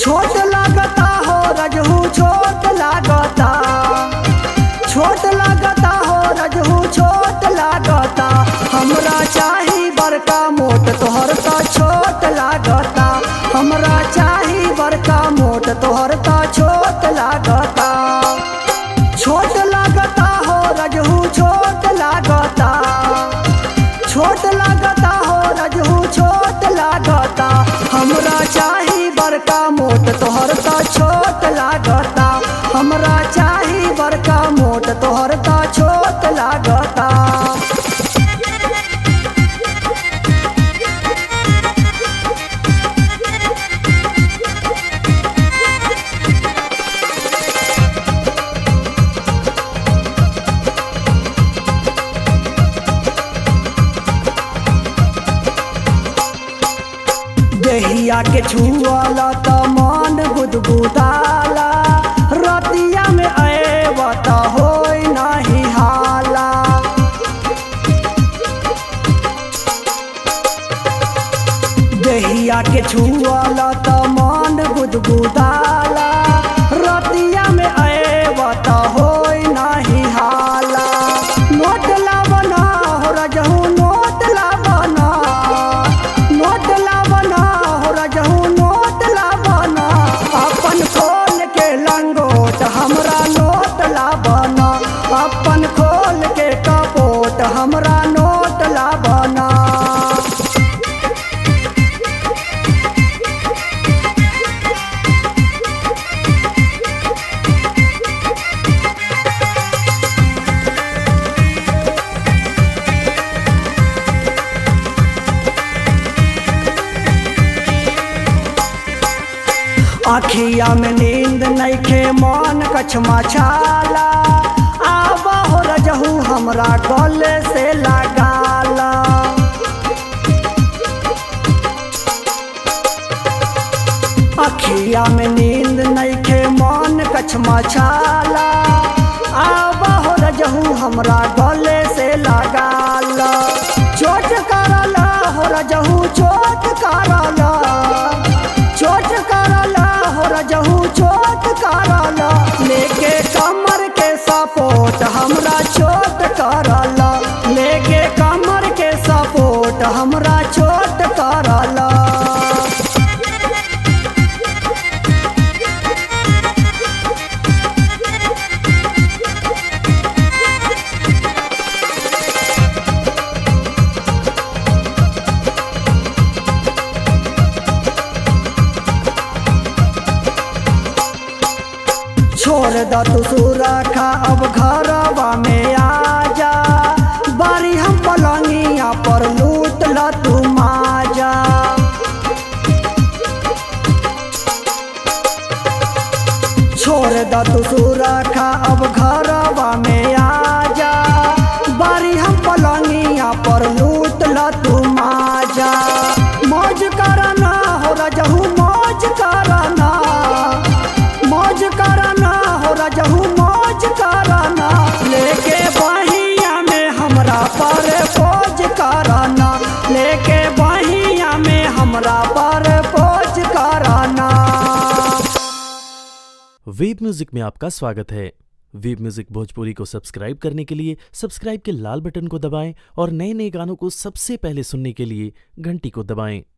छोट लागता हो रजहू छोट लागता, छोट लागता हो रजहू छोट लागता। हमरा चाही बड़का मोट तोहर ता छोट लागता, हमरा चाही बड़का मोट तोहर ता छोट लागता। छोट लागता हो रजहू छोट लागता, छोट लागता हो रजहू छोट लागता। हमरा चाही बड़का मोट तोहर ता छोट लागता, हमरा चाही बड़का मोट तोहर ता छोट लागता। देहिया के छुआला त मन गुदगुदाला, रतिया में आएबा त होई नाही हाला। देहिया के छुआला त मन गुदगुदाला, रतिया में आएबा त होई नाही हाला। नोट लावना हो रजहू नोट लावना, नोट लावना हो रजहू नोट लावना। अपन खोल के लंगोट हमरा नोट लावना, अपन खोल के कपोट हमरा नोट लावना। आखिया में नींद नइखे मन कछमा छाला, आबा हो रजहू हमरा गले से लगाला। आखिया में नींद नइखे मन कछमा छाला, आबा हो रजहू हमरा गले से लगाला। चोट करला हो रजहू चोट करला, चोट करला हो रजहू चोट करला। लेके कमर के सपोर्ट हमरा चोट करला, लेके कमर के सपोर्ट हमरा चोट करला। छोड़ द तू सुरखा अब घरवा में आजा, बारी हम पलंगिया पर लूट ल तू माजा। छोड़ द तू सुरखा अब घरवा में आजा, बारी हम पलंगिया पर लूट ल तू माजा। मौज करना हो रजहू मौज करना, मौज करना हो रजहू मौज करना। लेके बहिया में हमरा पर पोज करना, लेके बहिया में हमरा पर पोज करना। वेब म्यूजिक में आपका स्वागत है। वेब म्यूजिक भोजपुरी को सब्सक्राइब करने के लिए सब्सक्राइब के लाल बटन को दबाएं और नए नए गानों को सबसे पहले सुनने के लिए घंटी को दबाएं।